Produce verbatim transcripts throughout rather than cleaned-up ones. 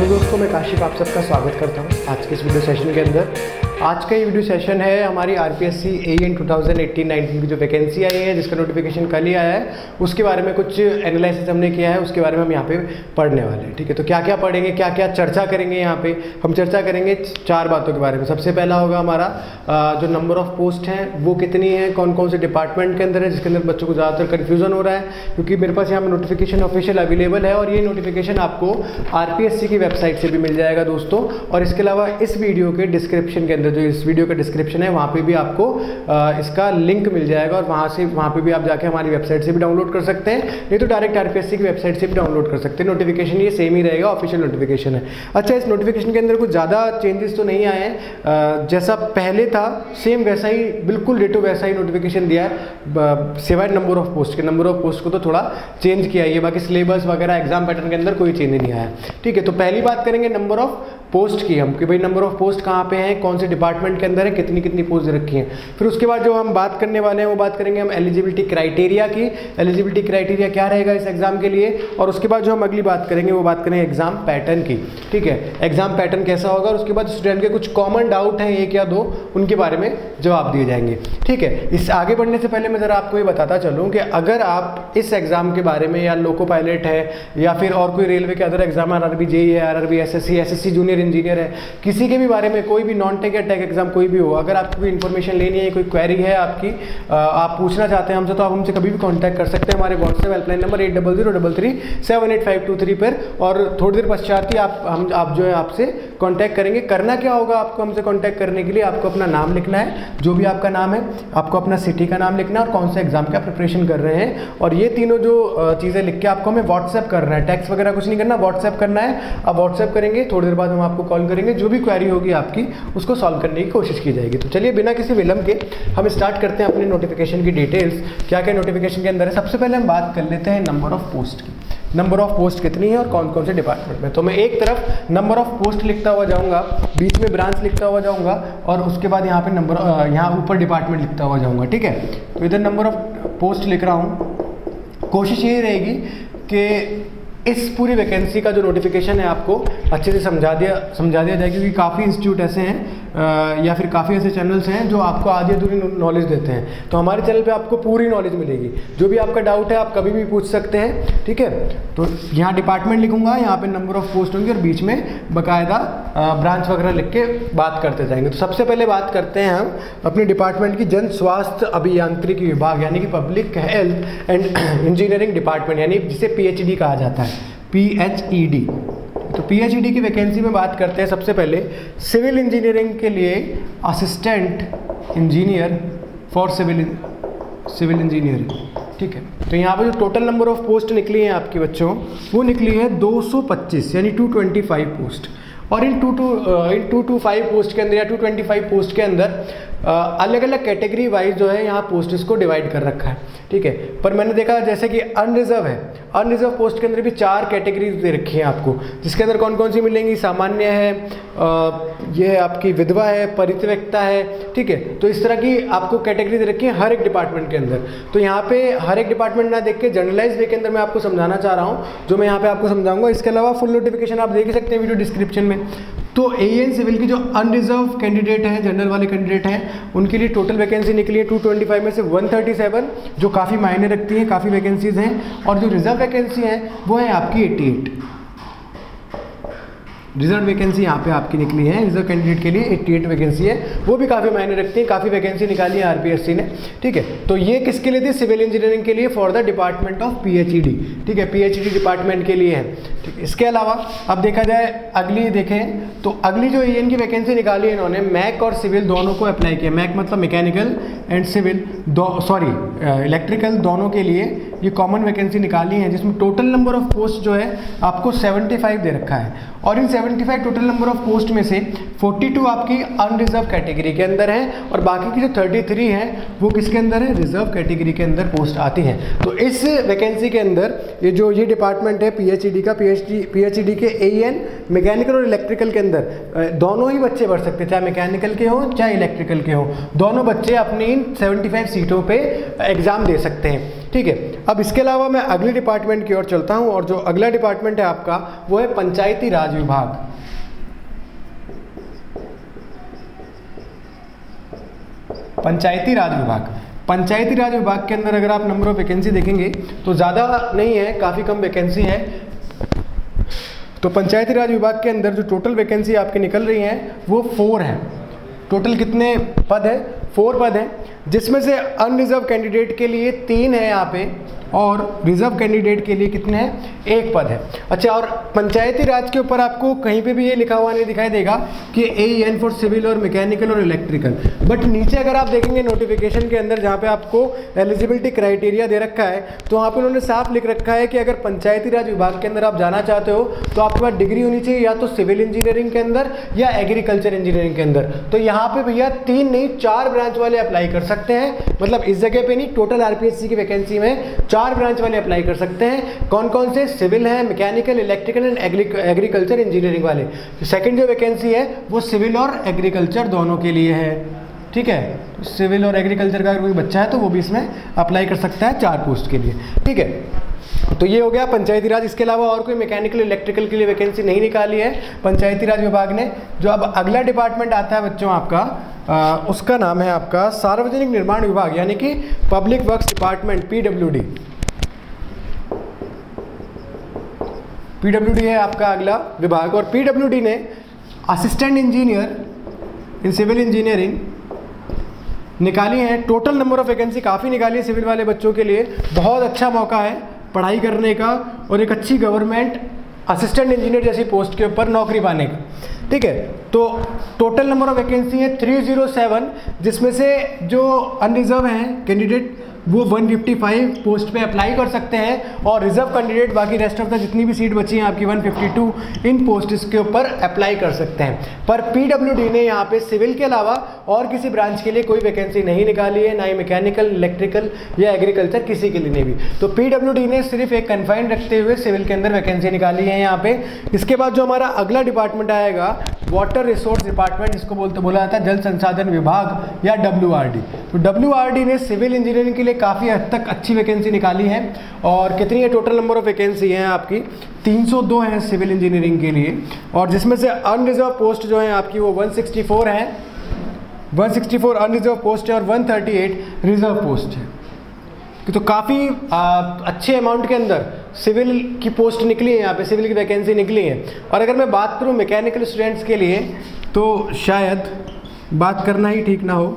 Hello दोस्तों, मैं काशिफ आप सबका स्वागत करता हूं आज के इस वीडियो सेशन के अंदर। आज का ये वीडियो सेशन है हमारी RPSC AEN two thousand eighteen nineteen की जो वैकेंसी आई है, जिसका नोटिफिकेशन कल ही आया है, उसके बारे में कुछ एनालिसिस हमने किया है, उसके बारे में हम यहाँ पे पढ़ने वाले हैं। ठीक है, तो क्या क्या पढ़ेंगे, क्या क्या चर्चा करेंगे। यहाँ पे हम चर्चा करेंगे चार बातों के बारे में। सबसे पहला होगा हमारा जो नंबर ऑफ पोस्ट हैं वो कितनी है, कौन कौन से डिपार्टमेंट के अंदर है, जिसके अंदर बच्चों को ज़्यादातर कन्फ्यूजन हो रहा है, क्योंकि मेरे पास यहाँ नोटिफिकेशन ऑफिशियल अवेलेबल है और ये नोटिफिकेशन आपको आरपीएससी की वेबसाइट से भी मिल जाएगा दोस्तों। और इसके अलावा इस वीडियो के डिस्क्रिप्शन के अंदर, जो इस वीडियो का डिस्क्रिप्शन है, वहाँ पे भी आपको आ, इसका लिंक मिल जाएगा और वहाँ से वहाँ पे भी आप जाके हमारी वेबसाइट से भी डाउनलोड कर सकते हैं, नहीं तो डायरेक्ट आरपीएससी की वेबसाइट से भी डाउनलोड कर सकते हैं। नोटिफिकेशन ये सेम ही रहेगा, ऑफिशियल नोटिफिकेशन है। अच्छा, इस नोटिफिकेशन के अंदर कुछ ज़्यादा चेंजेस तो नहीं आए हैं, जैसा पहले था सेम वैसा ही, बिल्कुल डेटो वैसा ही नोटिफिकेशन दिया है, सिवाय नंबर ऑफ पोस्ट के। नंबर ऑफ पोस्ट को तो थोड़ा चेंज किया है, बाकी सिलेबस वगैरह एग्जाम पैटर्न के अंदर कोई चेंज नहीं आया। ठीक है, तो पहली बात करेंगे नंबर ऑफ पोस्ट की हम, कि भाई नंबर ऑफ पोस्ट कहाँ पे हैं, कौन से डिपार्टमेंट के अंदर है, कितनी कितनी पोस्ट रखी हैं। फिर उसके बाद जो हम बात करने वाले हैं वो बात करेंगे हम एलिजिबिलिटी क्राइटेरिया की। एलिजिबिलिटी क्राइटेरिया क्या रहेगा इस एग्जाम के लिए, और उसके बाद जो हम अगली बात करेंगे वो बात करेंगे एग्जाम पैटर्न की। ठीक है, एग्जाम पैटर्न कैसा होगा, और उसके बाद स्टूडेंट के कुछ कॉमन डाउट हैं एक या दो, उनके बारे में जवाब दिए जाएंगे। ठीक है, इस आगे बढ़ने से पहले मैं ज़रा आपको ये बताता चलूँ कि अगर आप इस एग्जाम के बारे में, या लोको पायलट है या फिर और कोई रेलवे के other exam, R R B JE है, R R B S S C, S S C junior engineer है, किसी के भी बारे में, कोई भी नॉन टेक या टेक एग्जाम कोई भी हो, अगर आपको कोई इन्फॉर्मेशन लेनी है, कोई क्वेरी है आपकी, आप पूछना चाहते हैं हमसे, तो आप हमसे कभी भी कांटेक्ट कर सकते हैं हमारे WhatsApp helpline number eight double zero double three seven eight five two three पर। और थोड़ी देर पश्चात ही आप हम आप जो है आपसे कांटेक्ट करेंगे। करना क्या होगा आपको हमसे कांटेक्ट करने के लिए, आपको अपना नाम लिखना है, जो भी आपका नाम है, आपको अपना सिटी का नाम लिखना है और कौन से एग्जाम का प्रिपरेशन कर रहे हैं, और ये तीनों जो चीज़ें लिख के आपको हमें व्हाट्सएप करना है। टेक्स्ट वगैरह कुछ नहीं करना, व्हाट्सएप करना है। आप व्हाट्सएप करेंगे, थोड़ी देर बाद हम आपको कॉल करेंगे, जो भी क्वेरी होगी आपकी उसको सॉल्व करने की कोशिश की जाएगी। तो चलिए बिना किसी विलंब के हम स्टार्ट करते हैं अपनी नोटिफिकेशन की डिटेल्स, क्या क्या नोटिफिकेशन के अंदर है। सबसे पहले हम बात कर लेते हैं नंबर ऑफ पोस्ट की। नंबर ऑफ पोस्ट कितनी है और कौन कौन से डिपार्टमेंट में। तो मैं एक तरफ नंबर ऑफ पोस्ट लिखता हुआ जाऊंगा, बीच में ब्रांच लिखता हुआ जाऊंगा, और उसके बाद यहाँ पे नंबर, यहाँ ऊपर डिपार्टमेंट लिखता हुआ जाऊंगा। ठीक है, तो इधर नंबर ऑफ पोस्ट लिख रहा हूँ। कोशिश यही रहेगी कि इस पूरी वैकेंसी का जो नोटिफिकेशन है आपको अच्छे से समझा दिया समझा दिया जाए, क्योंकि काफ़ी इंस्टीट्यूट ऐसे हैं आ, या फिर काफ़ी ऐसे चैनल्स हैं जो आपको आधी अधूरी नॉलेज देते हैं। तो हमारे चैनल पे आपको पूरी नॉलेज मिलेगी, जो भी आपका डाउट है आप कभी भी पूछ सकते हैं। ठीक है, तो यहाँ डिपार्टमेंट लिखूंगा, यहाँ पे नंबर ऑफ पोस्ट होंगी, और बीच में बाकायदा ब्रांच वगैरह लिख के बात करते जाएंगे। तो सबसे पहले बात करते हैं हम अपने डिपार्टमेंट की, जन स्वास्थ्य अभियांत्रिकी विभाग, यानी कि public health and engineering department, यानी जिसे पी एच ई डी कहा जाता है, पी एच ई डी। तो पी एच ई डी की वैकेंसी में बात करते हैं। सबसे पहले सिविल इंजीनियरिंग के लिए assistant engineer for civil civil engineering. ठीक है, तो यहाँ पर जो टोटल नंबर ऑफ पोस्ट निकली हैं आपके बच्चों, वो निकली है दो सौ पच्चीस, यानी दो सौ पच्चीस पोस्ट। और इन टू टू इन टू टू फाइव पोस्ट के अंदर, या टू ट्वेंटी फाइव पोस्ट के अंदर अलग अलग कैटेगरी वाइज जो है यहाँ पोस्ट्स को डिवाइड कर रखा है। ठीक है, पर मैंने देखा जैसे कि अनरिजर्व है, अनरिजर्व पोस्ट के अंदर भी चार कैटेगरीज दे रखी हैं आपको, जिसके अंदर कौन कौन सी मिलेंगी, सामान्य है, आ, ये है आपकी विधवा है, परित्यक्ता है। ठीक है, तो इस तरह की आपको कैटेगरी दे रखी है हर एक डिपार्टमेंट के अंदर। तो यहाँ पे हर एक डिपार्टमेंट ना देख के जनरलाइज वे के अंदर मैं आपको समझाना चाह रहा हूँ, जो मैं यहाँ पे आपको समझाऊंगा। इसके अलावा फुल नोटिफिकेशन आप देख ही सकते हैं वीडियो डिस्क्रिप्शन में। तो एएन सिविल की जो अनरिजर्व कैंडिडेट हैं, जनरल वाले कैंडिडेट हैं, उनके लिए टोटल वैकेंसी निकली है दो सौ पच्चीस में से एक सौ सैंतीस, जो काफ़ी मायने रखती हैं, काफ़ी वैकेंसीज हैं। और जो रिजर्व वैकेंसी है वो है आपकी अट्ठासी। रिजर्व वैकेंसी यहाँ पे आपकी निकली है, रिजर्व कैंडिडेट के लिए अट्ठासी वैकेंसी है, वो भी काफ़ी मायने रखती है, काफ़ी वैकेंसी निकाली है आरपीएससी ने। ठीक है, तो ये किसके लिए थी, सिविल इंजीनियरिंग के लिए, for the department of PHED. ठीक है, पीएचईडी डिपार्टमेंट के लिए है। ठीक है, इसके अलावा अब देखा जाए अगली देखें तो अगली जो एएन की वैकेंसी निकाली है इन्होंने, मैक और सिविल दोनों को अप्लाई किया। मैक मतलब मैकेनिकल एंड सिविल, दो सॉरी इलेक्ट्रिकल, दोनों के लिए ये कॉमन वैकेंसी निकाली है, जिसमें टोटल नंबर ऑफ पोस्ट जो है आपको पचहत्तर दे रखा है। और इन पचहत्तर टोटल नंबर ऑफ पोस्ट में से बयालीस आपकी अनरिजर्व कैटेगरी के अंदर है, और बाकी की जो तैंतीस है वो किसके अंदर है, रिजर्व कैटेगरी के अंदर पोस्ट आती हैं। तो इस वैकेंसी के अंदर ये जो ये डिपार्टमेंट है पीएचईडी का, पीएचडी पीएचईडी के एएन मैकेनिकल और इलेक्ट्रिकल के अंदर दोनों ही बच्चे भर सकते हैं, चाहे मैकेनिकल के हों चाहे इलेक्ट्रिकल के हों, दोनों बच्चे अपनी इन पचहत्तर सीटों पे एग्ज़ाम दे सकते हैं। ठीक है, अब इसके अलावा मैं अगले डिपार्टमेंट की ओर चलता हूँ, और जो अगला डिपार्टमेंट है आपका वो है पंचायती राज विभाग। पंचायती राज विभाग पंचायती राज विभाग के अंदर अगर आप नंबर ऑफ वैकेंसी देखेंगे तो ज़्यादा नहीं है, काफ़ी कम वैकेंसी है। तो पंचायती राज विभाग के अंदर जो टोटल वैकेंसी आपकी निकल रही हैं वो फोर है। टोटल कितने पद है? फोर पद हैं, जिसमें से अनरिजर्व कैंडिडेट के लिए तीन है यहाँ पे, और रिजर्व कैंडिडेट के लिए कितने हैं? एक पद है। अच्छा, और पंचायती राज के ऊपर आपको कहीं पे भी ये लिखा हुआ नहीं दिखाई देगा कि ए एन फॉर सिविल और मैकेनिकल और इलेक्ट्रिकल, बट नीचे अगर आप देखेंगे नोटिफिकेशन के अंदर जहाँ पे आपको एलिजिबिलिटी क्राइटेरिया दे रखा है, तो वहाँ पे उन्होंने साफ लिख रखा है कि अगर पंचायती राज विभाग के अंदर आप जाना चाहते हो तो आपके पास डिग्री होनी चाहिए या तो सिविल इंजीनियरिंग के अंदर या एग्रीकल्चर इंजीनियरिंग के अंदर। तो यहाँ पे भैया तीन नहीं चार ब्रांच वाले अप्लाई कर सकते हैं, मतलब इस जगह पे नहीं, टोटल आरपीएससी की वैकेंसी में चार ब्रांच वाले अप्लाई कर सकते हैं। कौन कौन से? सिविल है, mechanical, electrical and agriculture engineering वाले। सेकंड जो वैकेंसी है वो सिविल और एग्रीकल्चर दोनों के लिए है, ठीक है। सिविल और एग्रीकल्चर का कोई बच्चा है तो वो भी इसमें अप्लाई कर सकता है चार पोस्ट के लिए, ठीक है। तो ये हो गया पंचायती राज। इसके अलावा और कोई मैकेनिकल इलेक्ट्रिकल के लिए वैकेंसी नहीं निकाली है पंचायती राज विभाग ने। जो अब अगला डिपार्टमेंट आता है बच्चों आपका, आ, उसका नाम है आपका सार्वजनिक निर्माण विभाग, यानी कि public works department, PWD. PWD है आपका अगला विभाग, और पीडब्ल्यूडी ने assistant engineer in civil engineering निकाली है। टोटल नंबर ऑफ वैकेंसी काफ़ी निकाली है सिविल वाले बच्चों के लिए। बहुत अच्छा मौका है पढ़ाई करने का और एक अच्छी गवर्नमेंट असिस्टेंट इंजीनियर जैसी पोस्ट के ऊपर नौकरी पाने का, ठीक है। तो टोटल नंबर ऑफ वैकेंसी है थ्री ज़ीरो सेवन, जिसमें से जो अनरिजर्व हैं कैंडिडेट वो वन फिफ्टी फाइव पोस्ट पे अप्लाई कर सकते हैं, और रिजर्व कैंडिडेट बाकी रेस्ट ऑफ द जितनी भी सीट बची हैं आपकी वन फिफ्टी टू इन पोस्ट के ऊपर अप्लाई कर सकते हैं। पर पीडब्ल्यूडी ने यहाँ पे सिविल के अलावा और किसी ब्रांच के लिए कोई वैकेंसी नहीं निकाली है, ना ही मैकेनिकल, इलेक्ट्रिकल या एग्रीकल्चर किसी के लिए नहीं भी। तो पीडब्ल्यूडी ने सिर्फ एक कन्फाइंड रखते हुए सिविल के अंदर वैकेंसी निकाली है यहाँ पे। इसके बाद जो हमारा अगला डिपार्टमेंट आएगा वाटर रिसोर्स डिपार्टमेंट, जिसको बोलते बोला जाता है जल संसाधन विभाग या डब्ल्यू आर डी। तो डब्ल्यू आर डी ने सिविल इंजीनियरिंग के लिए काफ़ी हद तक अच्छी वैकेंसी निकाली है। और कितनी है टोटल नंबर ऑफ वैकेंसी है आपकी? तीन सौ दो है सिविल इंजीनियरिंग के लिए, और जिसमें से अनरिजर्व पोस्ट जो है आपकी वो वन सिक्सटी फोर है, one sixty four unreserved post है, और one thirty eight reserve post है। तो काफ़ी अच्छे अमाउंट के अंदर सिविल की पोस्ट निकली है यहाँ पे, सिविल की वैकेंसी निकली है। और अगर मैं बात करूँ मैकेनिकल स्टूडेंट्स के लिए तो शायद बात करना ही ठीक ना हो,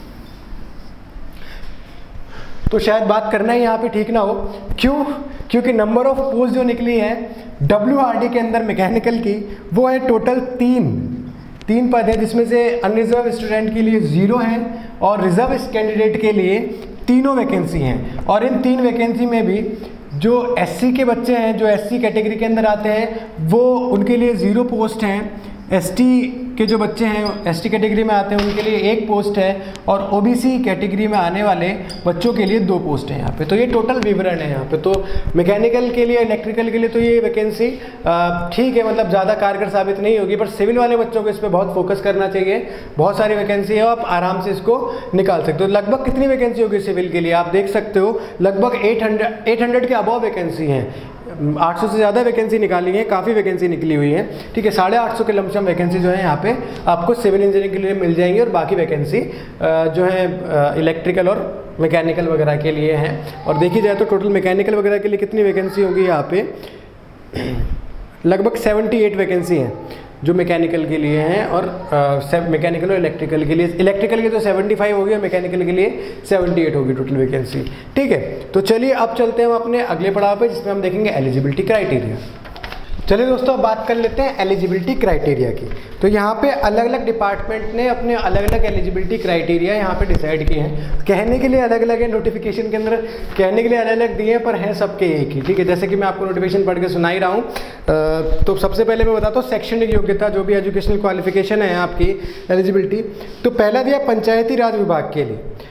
तो शायद बात करना ही यहाँ पे ठीक ना हो। क्यों? क्योंकि नंबर ऑफ पोस्ट जो निकली है डब्ल्यू आर डी के अंदर मैकेनिकल की वो है टोटल तीन तीन पद है, जिसमें से अनरिजर्व स्टूडेंट के लिए ज़ीरो है और रिजर्व कैंडिडेट के लिए तीनों वैकेंसी हैं। और इन तीन वैकेंसी में भी जो एससी के बच्चे हैं, जो एससी कैटेगरी के अंदर आते हैं, वो उनके लिए ज़ीरो पोस्ट हैं। एसटी के जो बच्चे हैं एसटी कैटेगरी में आते हैं उनके लिए एक पोस्ट है, और ओबीसी कैटेगरी में आने वाले बच्चों के लिए दो पोस्ट हैं यहाँ पे। तो ये टोटल विवरण है यहाँ पे। तो मैकेनिकल के लिए, इलेक्ट्रिकल के लिए तो ये वैकेंसी ठीक है, मतलब ज़्यादा कारगर साबित नहीं होगी, पर सिविल वाले बच्चों को इस पर बहुत फोकस करना चाहिए। बहुत सारी वैकेंसी है, आप आराम से इसको निकाल सकते हो। लगभग कितनी वैकेंसी होगी सिविल के लिए आप देख सकते हो, लगभग एट हंड्रेड एट हंड्रेड के अबव वैकेंसी हैं। आठ सौ से ज़्यादा वैकेंसी निकाली है, काफ़ी वैकेंसी निकली हुई है, ठीक है। साढ़े आठ सौ के लमसम वैकेंसी जो है यहाँ पे आपको सिविल इंजीनियरिंग के लिए मिल जाएंगी, और बाकी वैकेंसी जो है इलेक्ट्रिकल और मैकेनिकल वगैरह के लिए हैं। और देखी जाए तो टोटल मैकेनिकल वगैरह के लिए कितनी वैकेंसी होगी यहाँ पे? लगभग सेवेंटी एट वैकेंसी हैं जो मैकेनिकल के लिए हैं, और मैकेनिकल और इलेक्ट्रिकल के लिए, इलेक्ट्रिकल के तो सेवेंटी फाइव होगी और मैकेनिकल के लिए सेवेंटी एट होगी टोटल वैकेंसी, ठीक है। तो चलिए अब चलते हैं हम अपने अगले पड़ाव पे, जिसमें हम देखेंगे एलिजिबिलिटी क्राइटेरिया। चलिए दोस्तों अब बात कर लेते हैं एलिजिबिलिटी क्राइटेरिया की। तो यहाँ पे अलग अलग डिपार्टमेंट ने अपने अलग अलग एलिजिबिलिटी क्राइटेरिया यहाँ पे डिसाइड किए हैं। कहने के लिए अलग अलग है, नोटिफिकेशन के अंदर कहने के लिए अलग अलग दिए हैं, पर हैं सबके एक ही, ठीक है। जैसे कि मैं आपको नोटिफिकेशन पढ़ के सुना ही रहा हूँ। तो सबसे पहले मैं बताता हूँ शैक्षणिक योग्यता, जो भी एजुकेशनल क्वालिफिकेशन है आपकी एलिजिबिलिटी। तो पहला दिया पंचायती राज विभाग के लिए,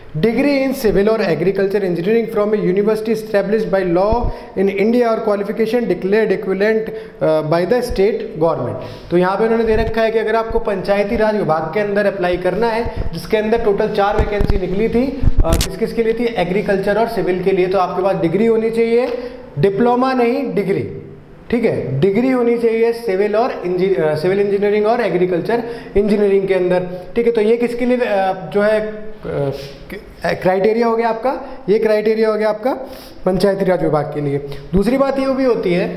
डिग्री इन सिविल और agriculture engineering from a university established by law in India और qualification declared equivalent by the state government. तो यहाँ पे उन्होंने दे रखा है कि अगर आपको पंचायती राज विभाग के अंदर अप्लाई करना है, जिसके अंदर टोटल चार वैकेंसी निकली थी, किस किस के लिए थी, एग्रीकल्चर और सिविल के लिए, तो आपके पास डिग्री होनी चाहिए, डिप्लोमा नहीं डिग्री, ठीक है, डिग्री होनी चाहिए सिविल और सिविल इंजीनियरिंग और एग्रीकल्चर इंजीनियरिंग के अंदर, ठीक है। तो ये किसके लिए जो है क्राइटेरिया हो गया आपका, ये क्राइटेरिया हो गया आपका पंचायती राज विभाग के लिए। दूसरी बात ये भी होती है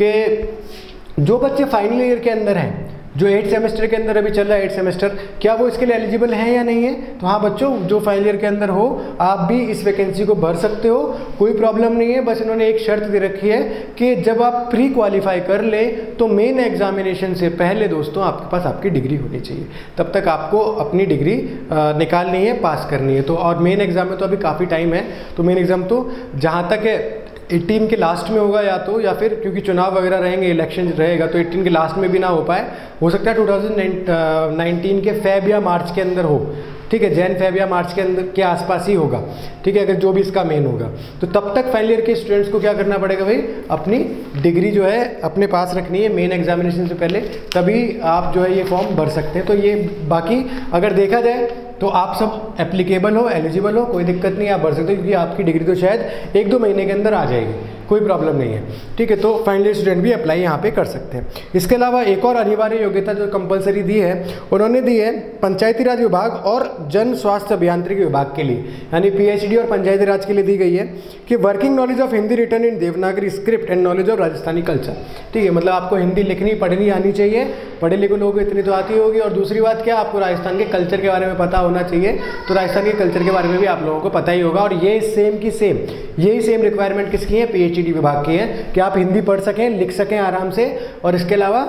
कि जो बच्चे फाइनल ईयर के अंदर हैं, जो एट सेमेस्टर के अंदर अभी चल रहा है एट सेमेस्टर, क्या वो इसके लिए एलिजिबल हैं या नहीं है? तो हाँ बच्चों, जो फाइनल ईयर के अंदर हो आप भी इस वैकेंसी को भर सकते हो, कोई प्रॉब्लम नहीं है। बस इन्होंने एक शर्त दे रखी है कि जब आप प्री क्वालिफाई कर ले तो मेन एग्जामिनेशन से पहले दोस्तों आपके पास आपकी डिग्री होनी चाहिए, तब तक आपको अपनी डिग्री निकालनी है, पास करनी है। तो और मेन एग्जाम में तो अभी काफ़ी टाइम है, तो मेन एग्जाम तो जहाँ तक है अठारह के लास्ट में होगा या तो, या फिर क्योंकि चुनाव वगैरह रहेंगे, इलेक्शन रहेगा, तो अठारह के लास्ट में भी ना हो पाए, हो सकता है दो हज़ार उन्नीस के फेब या मार्च के अंदर हो, ठीक है, जैन फेब या मार्च के अंदर के आसपास ही होगा, ठीक है, अगर जो भी इसका मेन होगा। तो तब तक फाइनल ईयर के स्टूडेंट्स को क्या करना पड़ेगा भाई, अपनी डिग्री जो है अपने पास रखनी है मेन एग्जामिनेशन से पहले, तभी आप जो है ये फॉर्म भर सकते हैं। तो ये बाकी अगर देखा जाए तो आप सब एप्लीकेबल हो, एलिजिबल हो, कोई दिक्कत नहीं, आप भर सकते हो, क्योंकि आपकी डिग्री तो शायद एक दो महीने के अंदर आ जाएगी, कोई प्रॉब्लम नहीं है, ठीक है। तो फाइनल ईयर स्टूडेंट भी अप्लाई यहाँ पे कर सकते हैं। इसके अलावा एक और अनिवार्य योग्यता जो कंपलसरी दी है, उन्होंने दी है पंचायती राज विभाग और जन स्वास्थ्य अभियांत्रिकी विभाग के लिए, यानी पीएचडी और पंचायती राज के लिए दी गई है कि working knowledge of Hindi written in Devanagari script and knowledge of Rajasthani culture, ठीक है, मतलब आपको हिंदी लिखनी पढ़नी आनी चाहिए, पढ़े लिखे लोगों को इतनी तो आती होगी, और दूसरी बात क्या, आपको राजस्थान के कल्चर के बारे में पता होना चाहिए। तो राजस्थान के कल्चर के बारे में भी आप लोगों को पता ही होगा, और ये सेम की सेम यही सेम रिक्वायरमेंट किसकी है, पीएचडी विभाग की है, कि आप हिंदी पढ़ सकें, लिख सकें आराम से, और इसके अलावा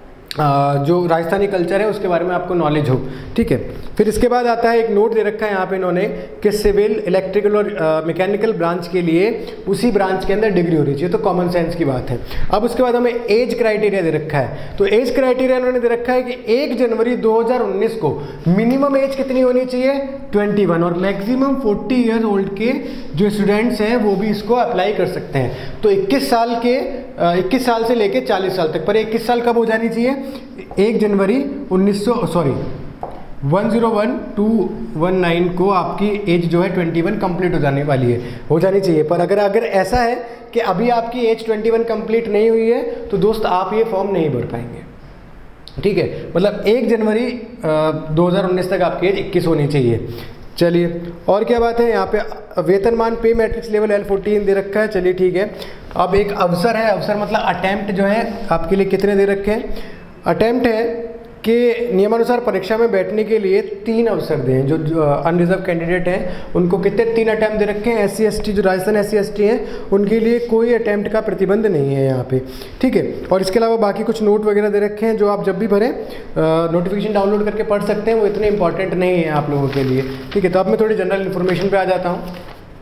जो राजस्थानी कल्चर है उसके बारे में आपको नॉलेज हो, ठीक है। फिर इसके बाद आता है एक नोट दे रखा है यहाँ पे इन्होंने कि सिविल, इलेक्ट्रिकल और मैकेनिकल ब्रांच के लिए उसी ब्रांच के अंदर डिग्री होनी चाहिए, तो कॉमन सेंस की बात है। अब उसके बाद हमें एज क्राइटेरिया दे रखा है, तो एज क्राइटेरिया इन्होंने दे रखा है कि एक जनवरी दो हज़ार उन्नीस को मिनिमम एज कितनी होनी चाहिए, इक्कीस, और मैक्सिमम चालीस ईयर ओल्ड के जो स्टूडेंट्स हैं वो भी इसको अप्लाई कर सकते हैं। तो इक्कीस साल के इक्कीस साल से लेके चालीस साल तक, पर इक्कीस साल कब हो जानी चाहिए, एक जनवरी उन्नीस सौ sorry one zero one two one nine को आपकी एज जो है इक्कीस कंप्लीट हो जाने वाली है, हो जानी चाहिए। पर अगर अगर ऐसा है कि अभी आपकी एज इक्कीस कंप्लीट नहीं हुई है तो दोस्त आप ये फॉर्म नहीं भर पाएंगे, ठीक है, मतलब एक जनवरी दो हज़ार उन्नीस तक आपकी एज इक्कीस होनी चाहिए। चलिए और क्या बात है, यहाँ पे वेतनमान pay matrix level L fourteen दे रखा है, चलिए ठीक है। अब एक अवसर है, अवसर मतलब अटैम्प्ट जो है आपके लिए कितने दे रखे हैं, अटैम्प्ट है कि नियमानुसार परीक्षा में बैठने के लिए तीन अवसर दें, जो, जो अनरिजर्व कैंडिडेट हैं उनको कितने तीन अटैम्प्ट दे रखे हैं। एस सी एस टी जो Rajasthan S C S T हैं उनके लिए कोई अटैम्प्ट का प्रतिबंध नहीं है यहाँ पे, ठीक है। और इसके अलावा बाकी कुछ नोट वगैरह दे रखे हैं जो आप जब भी भरें नोटिफिकेशन डाउनलोड करके पढ़ सकते हैं, वो इतने इंपॉर्टेंट नहीं है आप लोगों के लिए, ठीक है। तो अब मैं थोड़ी जनरल इन्फॉर्मेशन पे आ जाता हूँ।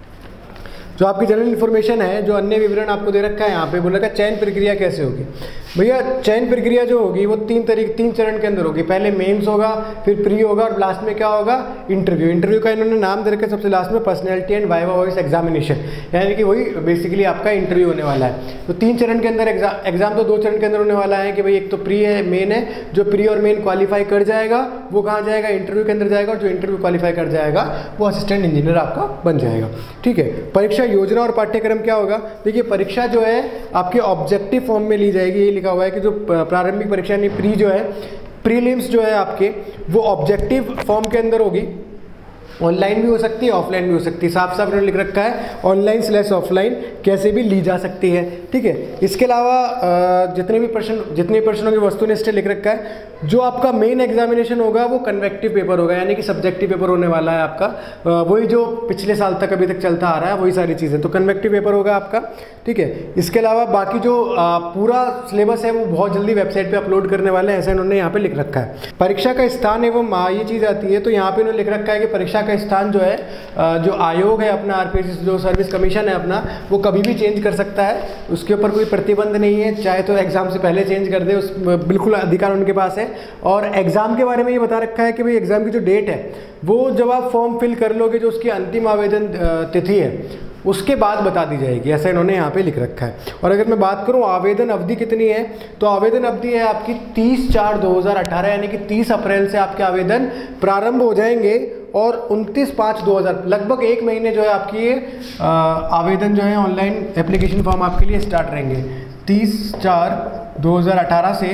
जो आपकी जनरल इन्फॉर्मेशन है, जो अन्य विवरण आपको दे रखा है यहाँ पे, बोला रखा चयन प्रक्रिया कैसे होगी। भैया चयन प्रक्रिया जो होगी वो तीन तरीके तीन चरण के अंदर होगी, पहले मेंस होगा, फिर प्री होगा, और लास्ट में क्या होगा, इंटरव्यू। इंटरव्यू का इन्होंने नाम दे रखा है सबसे लास्ट में personality and viva voce examination, यानी कि वही बेसिकली आपका इंटरव्यू होने वाला है। तो तीन चरण के अंदर एग्जाम एग्जाम तो दो चरण के अंदर होने वाला है कि भाई एक तो प्री है, मेन है, जो प्री और मेन क्वालिफाई कर जाएगा वो कहाँ जाएगा, इंटरव्यू के अंदर जाएगा, और जो इंटरव्यू क्वालिफाई कर जाएगा वो असिस्टेंट इंजीनियर आपका बन जाएगा, ठीक है। परीक्षा योजना और पाठ्यक्रम क्या होगा, देखिए परीक्षा जो है आपके ऑब्जेक्टिव फॉर्म में ली जाएगी, ये लिखा हुआ है कि जो प्रारंभिक परीक्षा यानी प्री जो है, प्रीलिम्स जो है आपके वो ऑब्जेक्टिव फॉर्म के अंदर होगी, ऑनलाइन भी हो सकती है, ऑफलाइन भी हो सकती है, साफ साफ इन्होंने लिख रखा है ऑनलाइन स्लैश ऑफलाइन कैसे भी ली जा सकती है, ठीक है। इसके अलावा जितने भी प्रश्न जितने प्रश्नों की वस्तुनिष्ठ लिख रखा है, जो आपका मेन एग्जामिनेशन होगा वो कन्वेक्टिव पेपर होगा, यानी कि सब्जेक्टिव पेपर होने वाला है आपका, वही जो पिछले साल तक अभी तक चलता आ रहा है वही सारी चीज़ें, तो कन्वेक्टिव पेपर होगा आपका, ठीक है। इसके अलावा बाकी जो पूरा सिलेबस है वो बहुत जल्दी वेबसाइट पे अपलोड करने वाले हैं, ऐसा इन्होंने यहाँ पे लिख रखा है। परीक्षा का स्थान एवं ये चीज़ आती है, तो यहाँ पे इन्होंने लिख रखा है कि परीक्षा का स्थान जो है, जो आयोग है अपना, आरपीएससी जो सर्विस कमीशन है अपना, वो कभी भी चेंज कर सकता है, उसके ऊपर कोई प्रतिबंध नहीं है। चाहे तो एग्जाम से पहले चेंज कर दे, उस बिल्कुल अधिकार उनके पास है। और एग्जाम के बारे में ये बता रखा है कि भाई एग्जाम की जो डेट है वो जब आप फॉर्म फिल कर लोगे, जो उसकी अंतिम आवेदन तिथि है उसके बाद बता दी जाएगी, ऐसा इन्होंने यहाँ पे लिख रखा है। और अगर मैं बात करूँ आवेदन अवधि कितनी है, तो आवेदन अवधि है आपकी तीस चार दो हज़ार अठारह, यानी कि तीस अप्रैल से आपके आवेदन प्रारंभ हो जाएंगे और उनतीस पाँच दो हज़ार, लगभग एक महीने जो है आपकी ये आवेदन जो है ऑनलाइन एप्लीकेशन फॉर्म आपके लिए स्टार्ट रहेंगे। तीस चार दो हज़ार अठारह से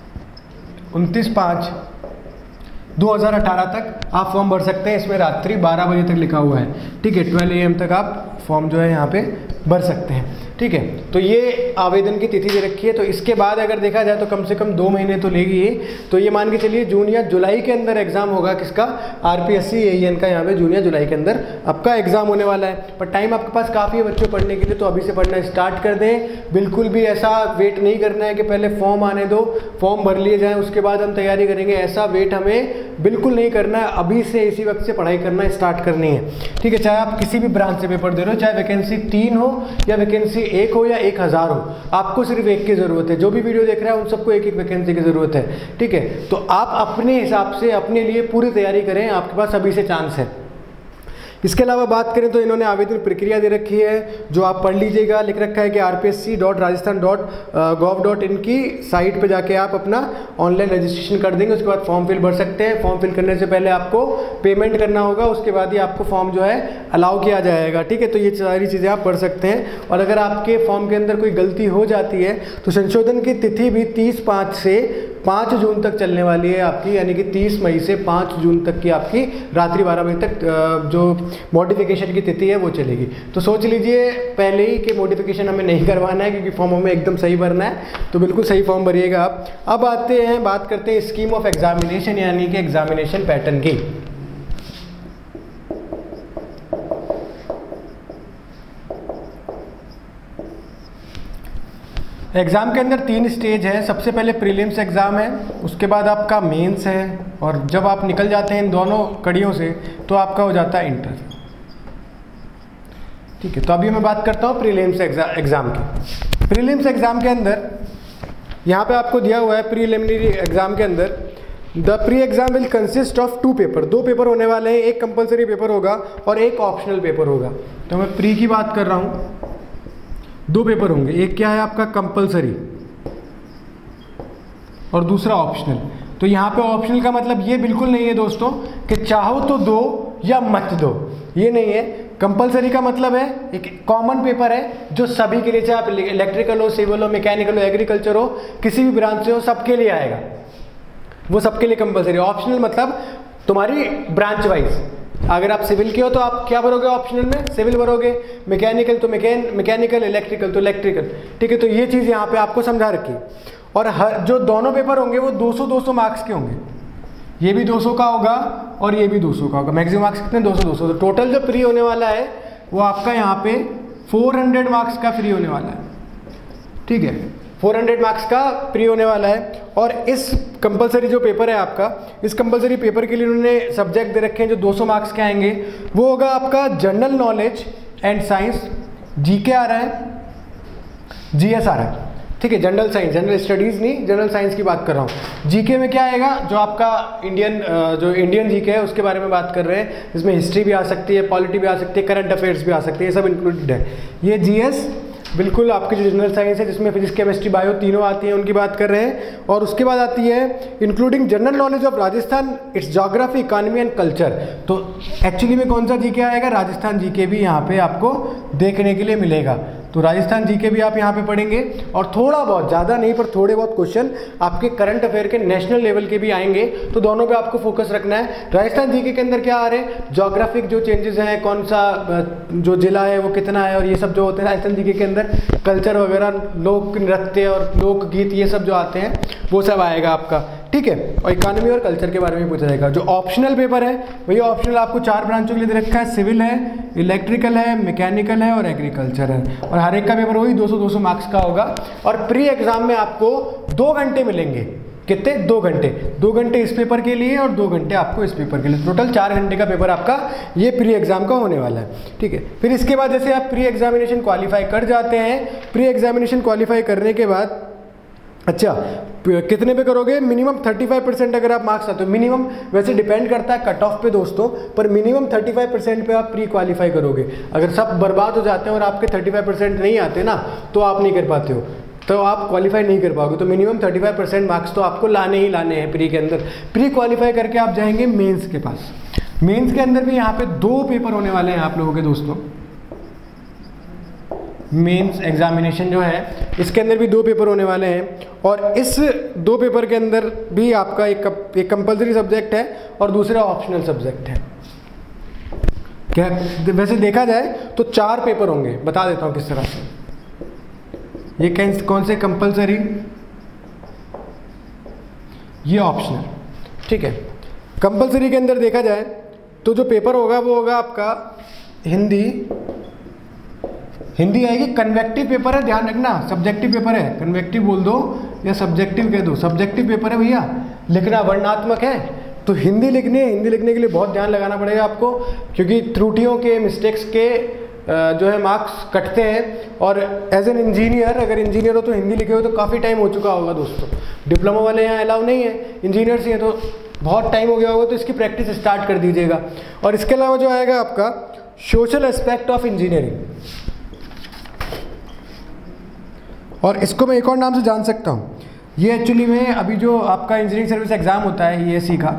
उनतीस पाँच दो हज़ार अठारह तक आप फॉर्म भर सकते हैं। इसमें रात्रि बारह बजे तक लिखा हुआ है, ठीक है, ट्वेल्व ए एम तक आप फॉर्म जो है यहाँ पे भर सकते हैं, ठीक है। तो ये आवेदन की तिथि दे रखी है। तो इसके बाद अगर देखा जाए तो कम से कम दो महीने तो लेगी ये, तो ये मान के चलिए जून या जुलाई के अंदर एग्जाम होगा किसका, आरपीएससी एईएन का। यहाँ पे जून या जुलाई के अंदर आपका एग्जाम होने वाला है। पर टाइम आपके पास काफ़ी है बच्चों पढ़ने के लिए, तो अभी से पढ़ना स्टार्ट कर दें। बिल्कुल भी ऐसा वेट नहीं करना है कि पहले फॉर्म आने दो, फॉर्म भर लिए जाएँ उसके बाद हम तैयारी करेंगे, ऐसा वेट हमें बिल्कुल नहीं करना है। अभी से इसी वक्त से पढ़ाई करना स्टार्ट करनी है, ठीक है। चाहे आप किसी भी ब्रांच से पेपर दे रहे हो, चाहे वैकेंसी तीन हो या वैकेंसी एक हो या एक हज़ार हो, आपको सिर्फ एक की ज़रूरत है। जो भी वीडियो देख रहा है उन सबको एक एक वैकेंसी की ज़रूरत है, ठीक है। तो आप अपने हिसाब से अपने लिए पूरी तैयारी करें, आपके पास अभी से चांस है। इसके अलावा बात करें तो इन्होंने आवेदन प्रक्रिया दे रखी है, जो आप पढ़ लीजिएगा। लिख रखा है कि R P S C dot Rajasthan dot gov dot in की साइट पे जाके आप अपना ऑनलाइन रजिस्ट्रेशन कर देंगे। उसके बाद फॉर्म फिल भर सकते हैं। फॉर्म फिल करने से पहले आपको पेमेंट करना होगा, उसके बाद ही आपको फॉर्म जो है अलाउ किया जाएगा, ठीक है। तो ये सारी चीज़ें आप पढ़ सकते हैं। और अगर आपके फॉर्म के अंदर कोई गलती हो जाती है तो संशोधन की तिथि भी तीस पाँच से पाँच जून तक चलने वाली है आपकी, यानी कि तीस मई से पाँच जून तक की आपकी रात्रि बारह बजे तक जो मॉडिफिकेशन की तिथि है वो चलेगी। तो सोच लीजिए पहले ही कि मॉडिफिकेशन हमें नहीं करवाना है, क्योंकि फॉर्म हमें एकदम सही भरना है, तो बिल्कुल सही फॉर्म भरिएगा आप। अब आते हैं, बात करते हैं स्कीम ऑफ एग्जामिनेशन, यानी कि एग्जामिनेशन पैटर्न की। एग्ज़ाम के अंदर तीन स्टेज है। सबसे पहले प्रीलिम्स एग्ज़ाम है, उसके बाद आपका मेंस है, और जब आप निकल जाते हैं इन दोनों कड़ियों से तो आपका हो जाता है इंटरव्यू, ठीक है। तो अभी मैं बात करता हूँ प्रीलिम्स एग्ज़ाम की। प्रीलिम्स एग्ज़ाम के अंदर यहाँ पे आपको दिया हुआ है प्रीलिमिनरी एग्ज़ाम के अंदर, the pre exam will consist of two paper, दो पेपर होने वाले हैं, एक कंपलसरी पेपर होगा और एक ऑप्शनल पेपर होगा। तो मैं प्री की बात कर रहा हूँ, दो पेपर होंगे, एक क्या है आपका कंपलसरी और दूसरा ऑप्शनल। तो यहाँ पे ऑप्शनल का मतलब ये बिल्कुल नहीं है दोस्तों कि चाहो तो दो या मत दो, ये नहीं है। कंपलसरी का मतलब है एक कॉमन पेपर है जो सभी के लिए, चाहे आप इलेक्ट्रिकल हो, सिविल हो, मैकेनिकल हो, एग्रीकल्चर हो, किसी भी ब्रांच से हो, सबके लिए आएगा, वो सबके लिए कंपलसरी। ऑप्शनल मतलब तुम्हारी ब्रांच वाइज, अगर आप सिविल के हो तो आप क्या भरोगे ऑप्शनल में, सिविल भरोगे, मैकेनिकल तो मैकेन मैकेनिकल, इलेक्ट्रिकल तो इलेक्ट्रिकल, ठीक है। तो ये चीज़ यहाँ पे आपको समझा रखी है। और हर जो दोनों पेपर होंगे वो दो सौ दो सौ मार्क्स के होंगे, ये भी दो सौ का होगा और ये भी दो सौ का होगा। मैक्सिमम मार्क्स कितने, दो सौ दो सौ। तो टोटल जो फ्री होने वाला है वो आपका यहाँ पे चार सौ मार्क्स का फ्री होने वाला है, ठीक है। चार सौ मार्क्स का फ्री होने वाला है। और इस कंपलसरी जो पेपर है आपका, इस कंपलसरी पेपर के लिए उन्होंने सब्जेक्ट दे रखे हैं जो दो सौ मार्क्स के आएंगे। वो होगा आपका general knowledge and science, GK आ रहा है, जीएस आ रहा है, ठीक है। जनरल साइंस, जनरल स्टडीज़ नहीं, जनरल साइंस की बात कर रहा हूँ। जीके में क्या आएगा, जो आपका इंडियन जो इंडियन जीके है उसके बारे में बात कर रहे हैं। इसमें हिस्ट्री भी आ सकती है, पॉलिटी भी आ सकती है, करंट अफेयर्स भी आ सकती है, ये सब इंक्लूडेड है। ये जीएस बिल्कुल आपकी जो जनरल साइंस है जिसमें फिजिक्स, केमिस्ट्री, बायो तीनों आती हैं, उनकी बात कर रहे हैं। और उसके बाद आती है including general knowledge of Rajasthan, its geography, economy and culture. तो एक्चुअली में कौन सा जीके आएगा, राजस्थान जीके भी यहाँ पे आपको देखने के लिए मिलेगा। तो राजस्थान जीके भी आप यहाँ पे पढ़ेंगे और थोड़ा बहुत, ज़्यादा नहीं पर थोड़े बहुत क्वेश्चन आपके करंट अफेयर के नेशनल लेवल के भी आएंगे। तो दोनों पे आपको फोकस रखना है। राजस्थान जीके के अंदर क्या आ रहे हैं, ज्योग्राफिक जो चेंजेस हैं, कौन सा जो जिला है वो कितना है, और ये सब जो होते हैं राजस्थान जीके के अंदर, कल्चर वगैरह, लोक नृत्य और लोकगीत, ये सब जो आते हैं वो सब आएगा आपका, ठीक है। और इकोनॉमी और कल्चर के बारे में पूछा जाएगा। जो ऑप्शनल पेपर है वही ऑप्शनल आपको चार ब्रांचों के लिए दे रखा है, सिविल है, इलेक्ट्रिकल है, मैकेनिकल है और एग्रीकल्चर है। और हर एक का पेपर वही दो सौ दो सौ मार्क्स का होगा। और प्री एग्जाम में आपको दो घंटे मिलेंगे, कितने, दो घंटे दो घंटे इस पेपर के लिए और दो घंटे आपको इस पेपर के लिए, टोटल चार घंटे का पेपर आपका ये प्री एग्जाम का होने वाला है। ठीक है, फिर इसके बाद जैसे आप प्री एग्जामिनेशन क्वालिफाई कर जाते हैं, प्री एग्जामिनेशन क्वालिफाई करने के बाद अच्छा कितने पे करोगे, मिनिमम पैंतीस परसेंट अगर आप मार्क्स आते हो, मिनिमम वैसे डिपेंड करता है कट ऑफ पे दोस्तों, पर मिनिमम पैंतीस परसेंट पे आप प्री क्वालिफाई करोगे। अगर सब बर्बाद हो जाते हैं और आपके पैंतीस परसेंट नहीं आते ना, तो आप नहीं कर पाते हो, तो आप क्वालिफाई नहीं कर पाओगे। तो मिनिमम पैंतीस परसेंट मार्क्स तो आपको लाने ही लाने हैं प्री के अंदर। प्री क्वालिफाई करके आप जाएंगे मेंस के पास। मेंस के अंदर भी यहाँ पे दो पेपर होने वाले हैं आप लोगों के दोस्तों। मेंस एग्जामिनेशन जो है इसके अंदर भी दो पेपर होने वाले हैं, और इस दो पेपर के अंदर भी आपका एक एक कंपलसरी सब्जेक्ट है और दूसरा ऑप्शनल सब्जेक्ट है। क्या वैसे देखा जाए तो चार पेपर होंगे, बता देता हूँ किस तरह से। ये कौन से, कंपलसरी, ये ऑप्शनल। ठीक है, कंपलसरी के अंदर देखा जाए तो जो पेपर होगा वो होगा आपका हिंदी हिंदी आएगी। कन्वेक्टिव पेपर है, ध्यान रखना, सब्जेक्टिव पेपर है, कन्वेक्टिव बोल दो या सब्जेक्टिव कह दो, सब्जेक्टिव पेपर है भैया, लिखना वर्णनात्मक है। तो हिंदी लिखनी है, हिंदी लिखने के लिए बहुत ध्यान लगाना पड़ेगा आपको, क्योंकि त्रुटियों के, मिस्टेक्स के जो है मार्क्स कटते हैं। और एज एन इंजीनियर, अगर इंजीनियर हो तो हिंदी लिखे हो तो काफ़ी टाइम हो चुका होगा दोस्तों, डिप्लोमा वाले यहाँ अलाउ नहीं है, इंजीनियर्स ही हैं तो बहुत टाइम हो गया होगा, तो इसकी प्रैक्टिस स्टार्ट कर दीजिएगा। और इसके अलावा जो आएगा आपका सोशल एस्पेक्ट ऑफ इंजीनियरिंग, और इसको मैं एक और नाम से जान सकता हूँ। ये एक्चुअली में अभी जो आपका इंजीनियरिंग सर्विस एग्जाम होता है ये सी का,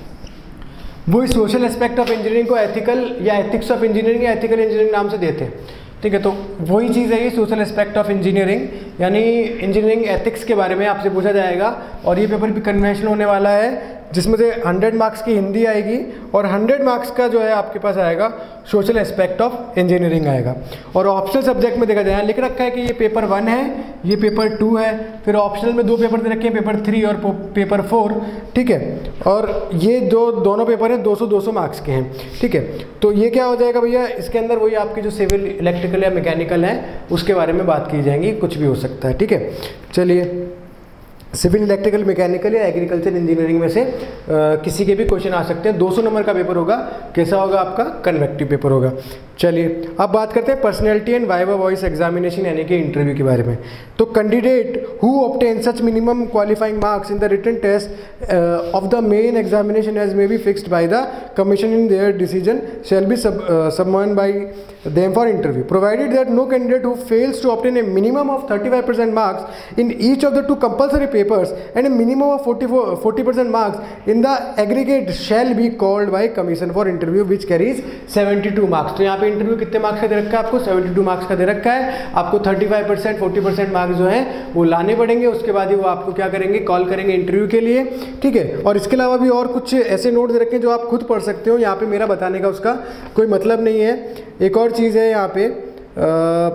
वो इस सोशल एस्पेक्ट ऑफ इंजीनियरिंग को एथिकल या एथिक्स ऑफ इंजीनियरिंग या एथिकल इंजीनियरिंग नाम से देते हैं। ठीक है, तो वही चीज़ है ये सोशल एस्पेक्ट ऑफ इंजीनियरिंग, यानी इंजीनियरिंग एथिक्स के बारे में आपसे पूछा जाएगा। और ये पेपर भी कन्वेंशनल होने वाला है, जिसमें से हंड्रेड मार्क्स की हिंदी आएगी और हंड्रेड मार्क्स का जो है आपके पास आएगा सोशल एस्पेक्ट ऑफ इंजीनियरिंग आएगा। और ऑप्शनल सब्जेक्ट में देखा जाए, लिख रखा है कि ये पेपर वन है, ये पेपर टू है, फिर ऑप्शनल में दो पेपर दे रखे हैं, पेपर थ्री और पेपर फोर। ठीक है, और ये जो दोनों पेपर हैं दो सौ दो सौ मार्क्स के हैं। ठीक है, तो ये क्या हो जाएगा भैया, इसके अंदर वही आपकी जो सिविल, इलेक्ट्रिकल या मैकेनिकल है उसके बारे में बात की जाएंगी, कुछ भी हो सकता है। ठीक है, चलिए, सिविल, इलेक्ट्रिकल, मैकेनिकल या एग्रीकल्चर इंजीनियरिंग में से आ, किसी के भी क्वेश्चन आ सकते हैं। दो सौ नंबर का पेपर होगा, कैसा होगा आपका, कन्वेक्टिव पेपर होगा। चलिए अब बात करते हैं personality and viva voce examination यानी कि इंटरव्यू के बारे में। तो candidate who obtain such minimum qualifying marks in the written test of the main examination as may be fixed by the commission in their decision shall be सबमन by them for interview, provided that no candidate who fails to obtain a minimum of thirty-five percent marks in each of the two compulsory papers and a minimum of forty percent marks in the aggregate shall be called by commission for interview which carries seventy-two marks। तो यहाँ पे interview कितने marks का दे रखा है आपको, बहत्तर marks का दे रखा है। आपको पैंतीस परसेंट चालीस परसेंट मार्क्स जो है वो लाने पड़ेंगे, उसके बाद ही वो आपको क्या करेंगे, कॉल करेंगे इंटरव्यू के लिए। ठीक है, और इसके अलावा भी और कुछ ऐसे नोट दे रखे हैं जो आप खुद पढ़ सकते हो, यहाँ पे मेरा बताने का उसका कोई मतलब नहीं है। एक और चीज़ है यहाँ पे, आ,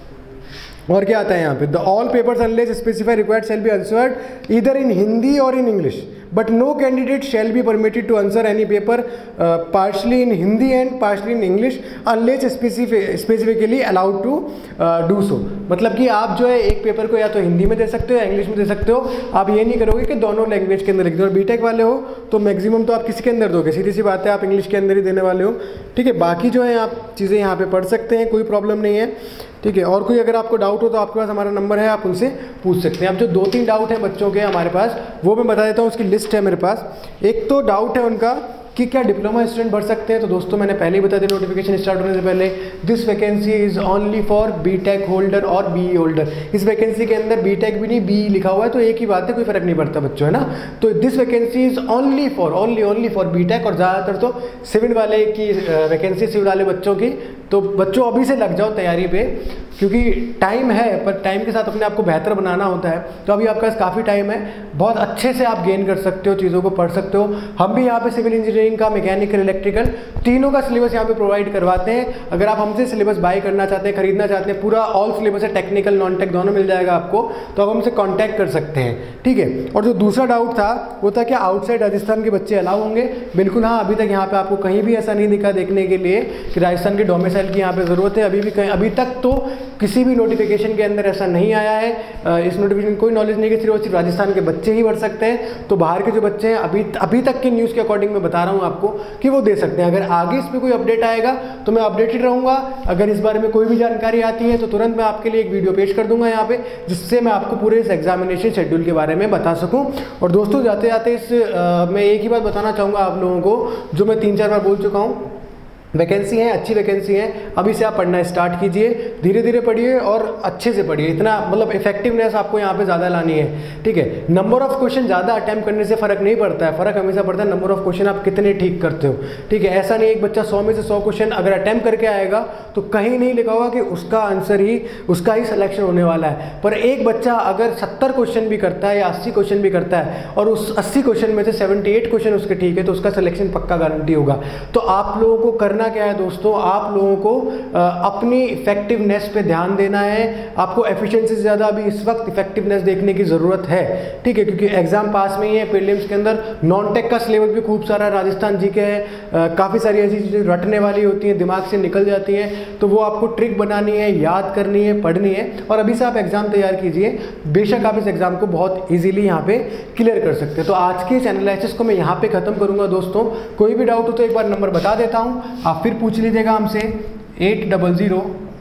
और क्या आता है यहाँ पे, the all papers unless specify required shall be answered either in Hindi और in English, but no candidate shall be permitted to answer any paper partially in Hindi and partially in English unless specifically allowed to do so. मतलब कि आप जो है एक paper को या तो हिंदी में दे सकते हो या इंग्लिश में दे सकते हो, आप ये नहीं करोगे कि दोनों लैंग्वेज के अंदर लिख दो। और बीटेक वाले हो तो मैक्सिमम तो आप किसी के अंदर दोगे, सीधी सी बात है, आप इंग्लिश के अंदर ही देने वाले हो। ठीक है, बाकी जो है आप चीज़ें यहाँ पे पढ़ सकते हैं, कोई प्रॉब्लम नहीं है। ठीक है, और कोई अगर आपको डाउट हो तो आपके पास हमारा नंबर है, आप उनसे पूछ सकते हैं। अब जो दो तीन डाउट हैं बच्चों के हमारे पास, वो मैं बता देता हूँ, उसकी लिस्ट है मेरे पास। एक तो डाउट है उनका कि क्या डिप्लोमा स्टूडेंट भर सकते हैं। तो दोस्तों मैंने पहले ही बता दिया नोटिफिकेशन स्टार्ट होने से पहले, this vacancy is only for BTech holder और बीई होल्डर। इस वैकेंसी के अंदर बीटेक भी नहीं, बीई लिखा हुआ है, तो एक ही बात है, कोई फर्क नहीं पड़ता बच्चों, है ना। तो this vacancy is only for only only for BTech, और ज़्यादातर तो सिविल वाले की वैकेंसी, सिविल वाले बच्चों की। तो बच्चों अभी से लग जाओ तैयारी पे, क्योंकि टाइम है, पर टाइम के साथ अपने आप को बेहतर बनाना होता है। तो अभी आपके पास काफ़ी टाइम है, बहुत अच्छे से आप गेन कर सकते हो, चीज़ों को पढ़ सकते हो। हम भी यहाँ पे सिविल इंजीनियरिंग इंजीनियरिंग का, मैकेनिकल, इलेक्ट्रिकल, तीनों का सिलेबस यहाँ पे प्रोवाइड करवाते हैं। अगर आप हमसे सिलेबस बाय करना चाहते हैं, खरीदना चाहते हैं, पूरा ऑल सिलेबस है, टेक्निकल नॉन टेक दोनों मिल जाएगा आपको, तो आप हमसे कॉन्टैक्ट कर सकते हैं, ठीक है। और जो दूसरा डाउट था वो था कि आउटसाइड राजस्थान के बच्चे अलाउ होंगे। बिल्कुल हाँ, अभी तक यहाँ पे आपको कहीं भी ऐसा नहीं दिखा देखने के लिए कि राजस्थान के डोमिसाइल की यहाँ पे ज़रूरत है। अभी भी कहीं, अभी तक तो किसी भी नोटिफिकेशन के अंदर ऐसा नहीं आया है। इस नोटिफिकेशन कोई नॉलेज नहीं कि सिर्फ और सिर्फ राजस्थान के बच्चे ही भर सकते हैं। तो बाहर के जो बच्चे हैं, अभी अभी तक के न्यूज़ के अकॉर्डिंग मैं बता रहा हूँ आपको कि वो दे सकते हैं। अगर आगे इस पर कोई अपडेट आएगा तो मैं अपडेटेड रहूँगा। अगर इस बारे में कोई भी जानकारी आती है तो तुरंत मैं आपके लिए एक वीडियो पेश कर दूंगा यहाँ पे, जिससे मैं आपको पूरे इस एग्जामिनेशन शेड्यूल के बारे में बता सकूँ। और दोस्तों जाते जाते इस आ, मैं एक ही बात बताना चाहूँगा आप लोगों को, जो मैं तीन चार बार बोल चुका हूँ। वैकेंसी है, अच्छी वैकेंसी है, अभी से आप पढ़ना स्टार्ट कीजिए, धीरे धीरे पढ़िए और अच्छे से पढ़िए। इतना मतलब इफेक्टिवनेस आपको यहाँ पे ज़्यादा लानी है, ठीक है। नंबर ऑफ क्वेश्चन ज़्यादा अटैम्प्ट करने से फ़र्क नहीं पड़ता है, फ़र्क हमेशा पड़ता है नंबर ऑफ क्वेश्चन आप कितने ठीक करते हो, ठीक है। ऐसा नहीं एक बच्चा सौ में से सौ क्वेश्चन अगर अटैम्प्ट करके आएगा तो कहीं नहीं लिखा होगा कि उसका आंसर ही, उसका ही सिलेक्शन होने वाला है। पर एक बच्चा अगर सत्तर क्वेश्चन भी करता है या अस्सी क्वेश्चन भी करता है और उस अस्सी क्वेश्चन में से सेवेंटी एट क्वेश्चन उसके ठीक है, तो उसका सिलेक्शन पक्का गारंटी होगा। तो आप लोगों को करना क्या है दोस्तों, आप लोगों को आ, अपनी इफेक्टिवनेस पे ध्यान देना है। आपको एफिशिएंसी से ज़्यादा अभी इस वक्त इफेक्टिवनेस देखने की ज़रूरत है, ठीक है, क्योंकि एग्जाम पास में ही है। प्रीलिम्स के अंदर नॉन टेक का सिलेबस भी खूब सारा राजस्थान जी के है, काफ़ी सारी ऐसी चीज़ें रटने वाली होती हैं, दिमाग से निकल जाती हैं, तो वो आपको ट्रिक बनानी है, याद करनी है, पढ़नी है, और अभी से आप एग्जाम तैयार कीजिए। बेशक आप इस एग्जाम को बहुत ईजिली यहाँ पे क्लियर कर सकते हैं। तो आज के इस एनालिसिस को मैं यहाँ पे खत्म करूँगा दोस्तों। कोई भी डाउट हो तो एक बार नंबर बता देता हूँ, आप फिर पूछ लीजिएगा हमसे। Eight double zero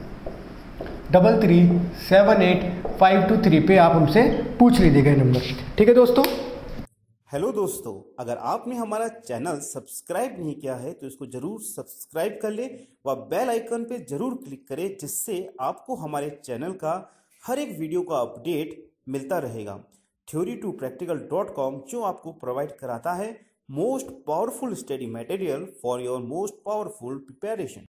double three seven eight five two three पे आप हमसे पूछ लीजिएगा नंबर, ठीक है दोस्तों। हेलो दोस्तों, अगर आपने हमारा चैनल सब्सक्राइब नहीं किया है तो इसको जरूर सब्सक्राइब कर ले व बेल आइकन पे जरूर क्लिक करें, जिससे आपको हमारे चैनल का हर एक वीडियो का अपडेट मिलता रहेगा। Theory to practical dot com जो आपको प्रोवाइड कराता है most powerful study material for your most powerful preparation.